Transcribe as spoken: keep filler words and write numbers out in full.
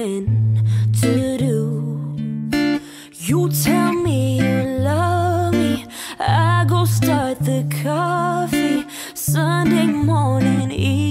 nothing to do. You tell me you love me, I go start the coffee. Sunday morning,